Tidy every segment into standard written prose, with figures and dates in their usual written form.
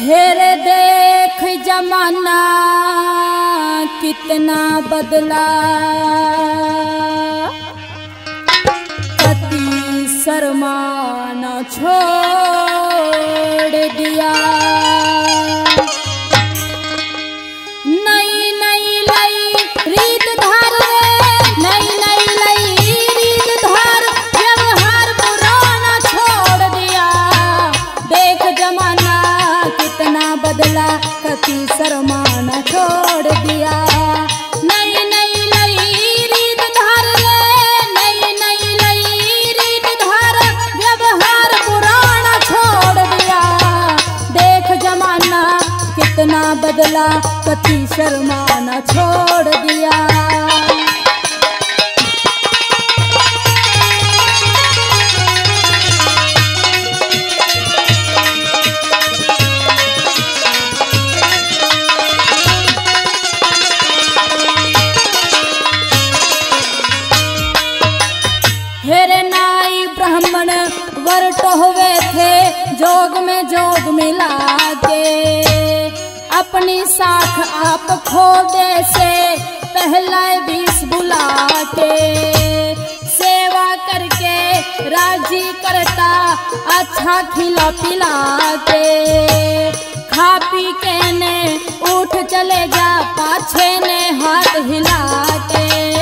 हेरे देख जमाना कितना बदला, पति शर्मा न छोड़ दिया। नई नई लई रीत धार रे, नई नई लई रीत धार, व्यवहार पुराना छोड़ दिया। देख जमाना कितना बदला, पति शर्मा न छोड़ दिया। नई नई लई रीत धार रे, नई नई लई रीत धार, व्यवहार पुराना छोड़ दिया। देख जमाना कितना बदला, पति शर्मा न छोड़ दिया। हेरे नाई ब्राह्मण वर टोहवे थे, जोग में जोग मिला के। अपनी साख आप खोदे से पहला बीस बुला के। सेवा करके राजी करता, अच्छा खिला पिला के। खा पी के ने उठ चले जा, पाछे ने हाथ हिला के।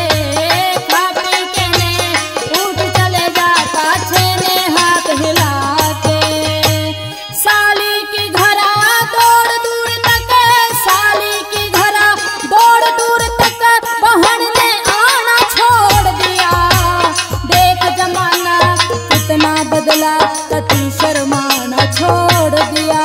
पति शर्मा न छोड़ दिया।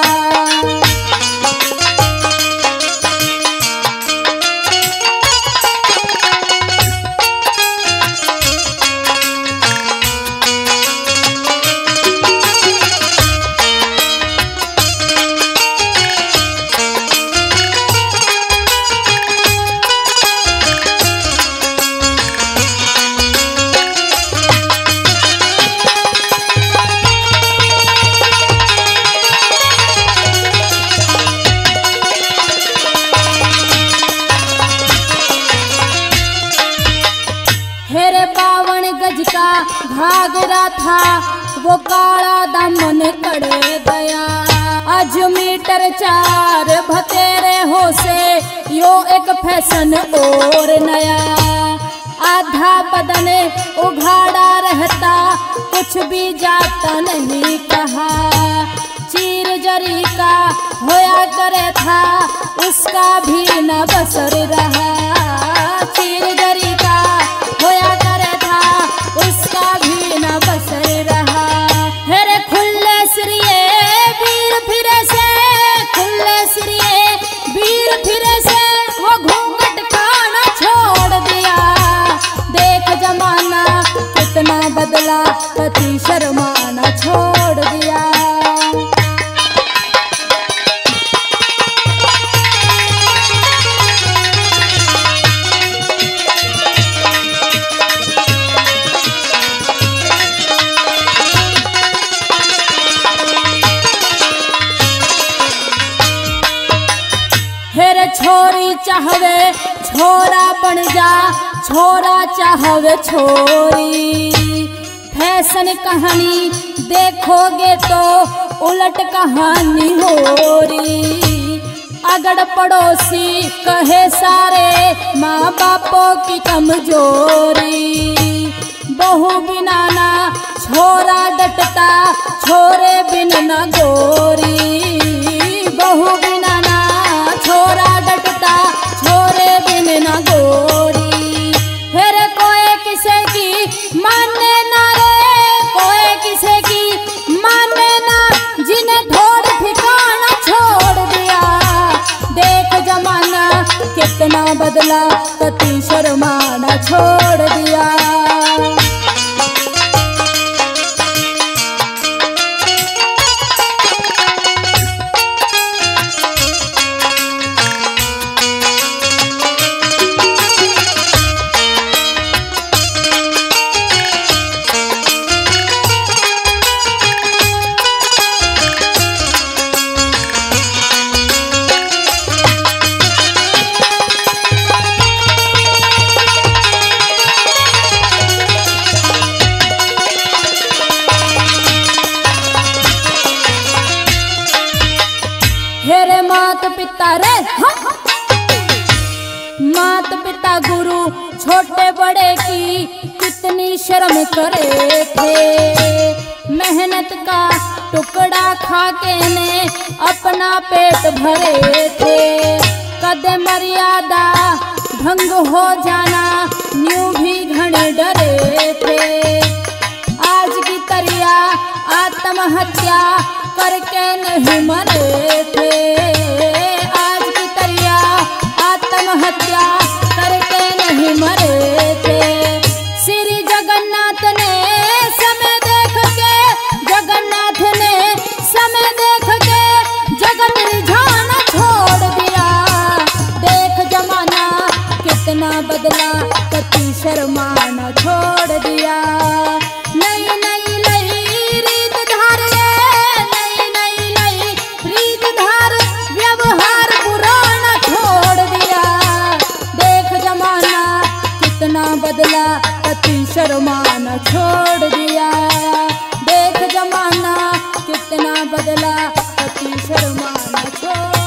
हेरे 52 गज का घाघरा था, वो काला दामन कड़े गया। आज मीटर 4 भतेरे हो से, यो एक फैशन और नया। आधा बदन उघाड़ा रहता, कुछ भी जाता नहीं कहा। चीर जरी का होया करे था, उसका भी न बसर रहा। चीर जरी का होया करे था, उसका भी न बसर रहा। हेरे खुले सिरिये वीर फिरे से, खुले सिरिये वीर फिरे से, वो घूंघट का न छोड़ दिया। देख जमाना कितना बदला, पति शर्मा न छोड़ दिया। हेरे छोरी चाहवे छोरा बन जा, छोरा चाहवे छोरी। फैशन कहानी देखोगे तो उलट कहानी हो रही। अगड़ पड़ोसी कहे सारे, माँ बापों की कमजोरी। बहू बिना ना छोरा डटता, छोरे बिन न गोरी। बहू बिना ना छोरा डटता, छोरे बिन न गोरी। फिर कोई किसे की माने ना रे, कोई किसे की माने ना, जिन्हें थोड़ ठिकाना छोड़ दिया। देख जमाना कितना बदला, पति शर्मा न छोड़ दिया। पिता रे मात पिता गुरु छोटे बड़े की कितनी शर्म करे थे। मेहनत का टुकड़ा खा के ने अपना पेट भरे थे। कदे मर्यादा भंग हो जाना न्यू भी घने डरे थे। आज की तरिया आत्महत्या करके नहीं मरे थे। आज की तरिया आत्महत्या करके नहीं मरे थे। श्री जगन्नाथ ने समय देख के जगन्नाथ ने समय देख के जगत रिझाना छोड़ दिया। देख जमाना कितना बदला पति शर्माना छोड़ दिया। नई नई नई रीत धार नई नई नई रीत धार व्यवहार पुराना छोड़ दिया। देख जमाना कितना बदला पति शर्माना छोड़ दिया। देख जमाना कितना बदला पति शर्माना छोड़